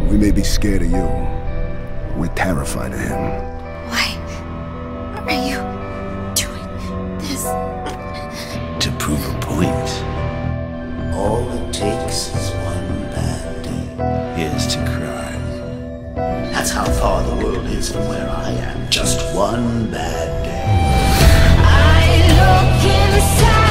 We may be scared of you. We're terrified of him. Why are you doing this? To prove a point. All it takes is one bad day. Here's to crime. That's how far the world is from where I am. Just one bad day. I look inside.